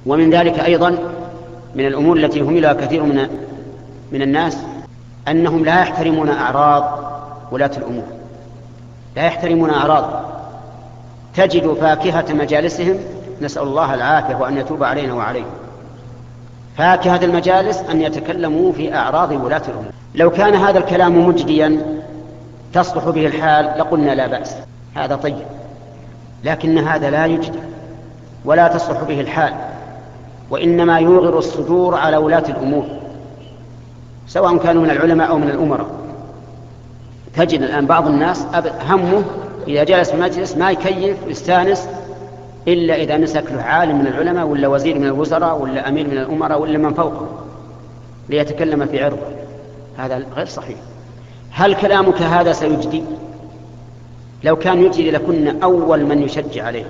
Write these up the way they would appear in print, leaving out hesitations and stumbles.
ومن ذلك أيضا من الأمور التي هملها كثير من الناس أنهم لا يحترمون أعراض ولاة الأمور، لا يحترمون أعراض. تجد فاكهة مجالسهم، نسأل الله العافية وأن يتوب علينا وعليهم، فاكهة المجالس أن يتكلموا في أعراض ولاة الأمور. لو كان هذا الكلام مجديا تصلح به الحال لقلنا لا بأس، هذا طيب، لكن هذا لا يجدي ولا تصلح به الحال، وإنما يوغر الصدور على ولاة الأمور سواء كانوا من العلماء أو من الأمراء. تجد الآن بعض الناس همه إذا جلس في مجلس ما يكيف يستانس إلا إذا مسك له عالم من العلماء ولا وزير من الوزراء ولا أمير من الأمراء ولا من فوقه ليتكلم في عرضه. هذا غير صحيح. هل كلامك هذا سيجدي؟ لو كان يجدي لكنا أول من يشجع عليه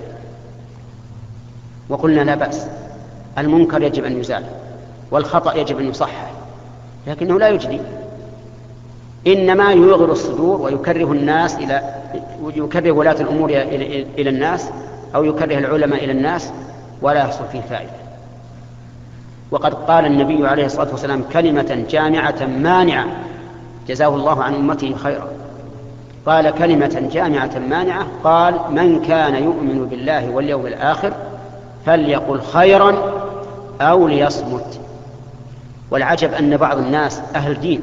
وقلنا لا بأس، المنكر يجب أن يزال والخطأ يجب أن يصحح، لكنه لا يجدي، إنما يوغر الصدور ويكره الناس يكره ولاة الأمور إلى الناس أو يكره العلماء إلى الناس ولا يحصل فيه فائدة. وقد قال النبي عليه الصلاة والسلام كلمة جامعة مانعة جزاه الله عن أمته خيرا، قال كلمة جامعة مانعة، قال من كان يؤمن بالله واليوم الآخر فليقل خيرا أو ليصمت. والعجب أن بعض الناس أهل دين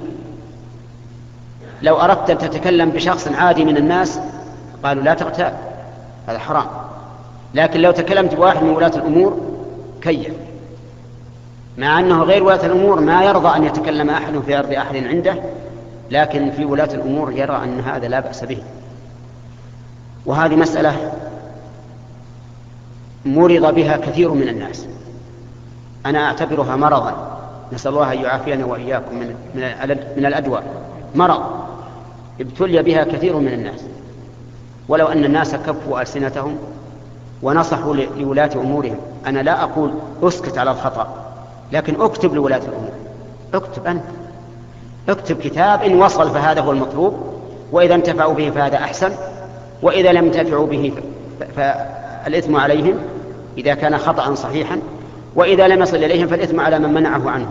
لو أردت أن تتكلم بشخص عادي من الناس قالوا لا تغتاب، هذا حرام، لكن لو تكلمت بواحد من ولاة الأمور كيف، مع أنه غير ولاة الأمور ما يرضى أن يتكلم أحد في عرض أحد عنده، لكن في ولاة الأمور يرى أن هذا لا بأس به. وهذه مسألة مرض بها كثير من الناس، أنا أعتبرها مرضا، نسأل الله أن يعافينا وإياكم من الأدواء، مرض ابتلي بها كثير من الناس. ولو أن الناس كفوا ألسنتهم ونصحوا لولاة أمورهم، أنا لا أقول أسكت على الخطأ، لكن أكتب لولاة الأمور، أكتب أنت، اكتب كتاب إن وصل فهذا هو المطلوب، وإذا انتفعوا به فهذا أحسن، وإذا لم ينتفعوا به فالإثم عليهم إذا كان خطأ صحيحا، وإذا لم يصل إليهم فالإثم على من منعه عنه.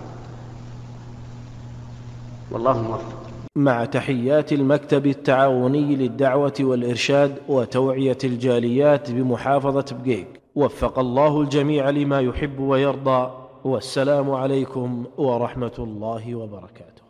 والله موفق. مع تحيات المكتب التعاوني للدعوة والإرشاد وتوعية الجاليات بمحافظة بقيق، وفق الله الجميع لما يحب ويرضى، والسلام عليكم ورحمة الله وبركاته.